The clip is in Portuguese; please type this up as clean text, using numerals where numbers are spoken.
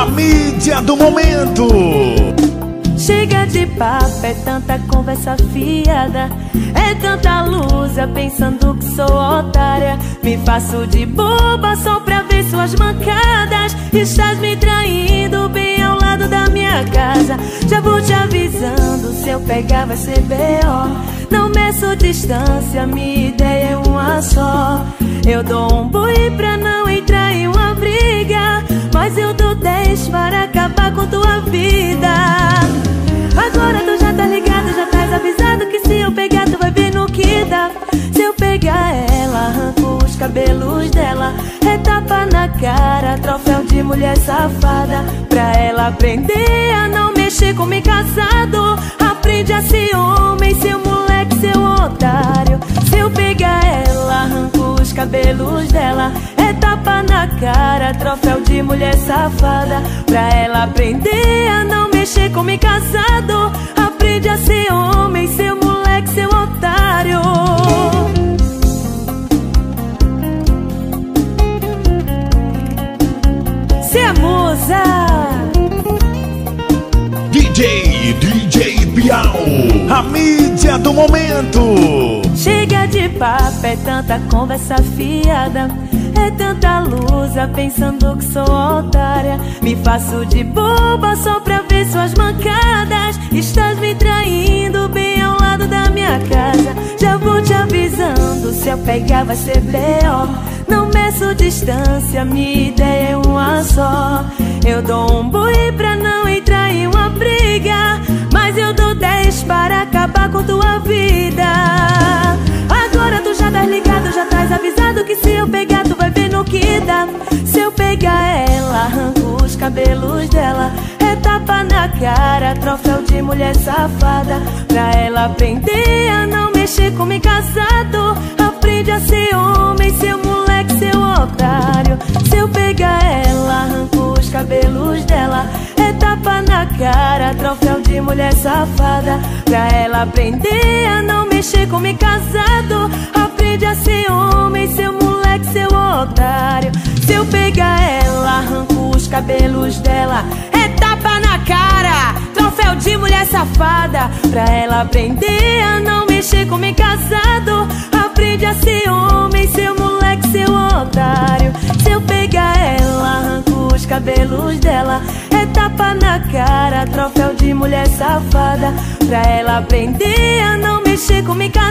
a mídia do momento. Chega de papo, é tanta conversa fiada, é tanta lusa pensando que sou otária. Me faço de boba só pra ver suas mancadas. Estás me traindo bem ao lado da minha casa. Já vou te avisando, se eu pegar vai ser B.O. Não meço distância, minha ideia é uma só. Eu dou um boi pra não entrar em uma briga, mas eu dou 10 para acabar com tua vida. Agora tu já tá ligado, já tá avisado que se eu pegar tu vai ver no que dá. Se eu pegar ela, arranco os cabelos dela, é tapa na cara, troféu de mulher safada. Pra ela aprender a não mexer com me casado, aprende a ser homem, seu moleque, seu otário. Se eu pegar ela, arranco os cabelos dela, é tapa na cara, troféu de mulher safada. Pra ela aprender a não mexer com me casado, aprende a ser homem, seu moleque, seu otário. Se a musa DJ Bial, a mídia do momento. Chega de papo, é tanta conversa fiada, é tanta lusa pensando que sou otária. Me faço de boba só pra ver suas mancadas. Estás me traindo bem ao lado da minha casa. Já vou te avisando, se eu pegar vai ser B.O. Não meço distância, minha ideia é uma só. Eu dou um boi pra não entrar em uma briga, mas eu dou 10 para acabar com tua vida. Agora tu já tá ligado, já tá avisado que se eu pegar tu vai ver no que dá. Se eu pegar ela, arranco os cabelos dela, é tapa na cara, troféu de mulher safada. Pra ela aprender a não mexer com me casado, aprende a ser homem, seu moleque, seu otário. Se eu pegar ela, arranco os cabelos dela, é tapa na cara, troféu de mulher safada. Pra ela aprender a não mexer com me casado, aprende a ser homem, seu moleque, seu otário. Se eu pegar ela, arranco os cabelos dela, é tapa na cara, troféu de mulher safada. Pra ela aprender a não mexer com me casado, aprende a ser homem, seu moleque, seu otário. Se eu pegar ela, arranco os cabelos dela, é tapa na cara, troféu de mulher safada. Pra ela aprender a não mexer com me casado,